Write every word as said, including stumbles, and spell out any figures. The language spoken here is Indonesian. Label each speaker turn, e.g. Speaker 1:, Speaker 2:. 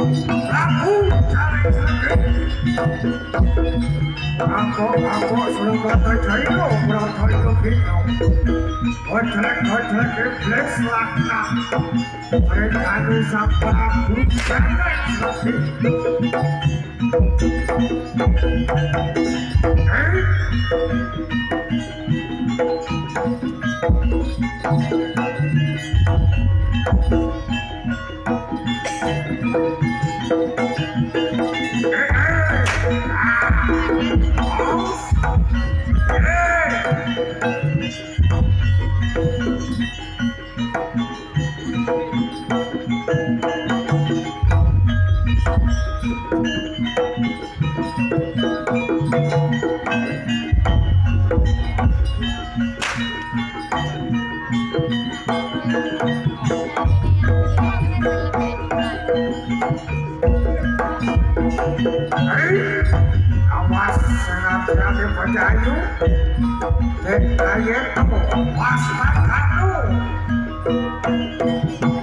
Speaker 1: Aku cari sakit. Aku aku selalu kata cari lo, berapa itu kita. Kocek kocek refleks lakna. Mereka bisa aku cari sakit. Eh? Awas sangat berani pada itu dan kalian kamu waspada kamu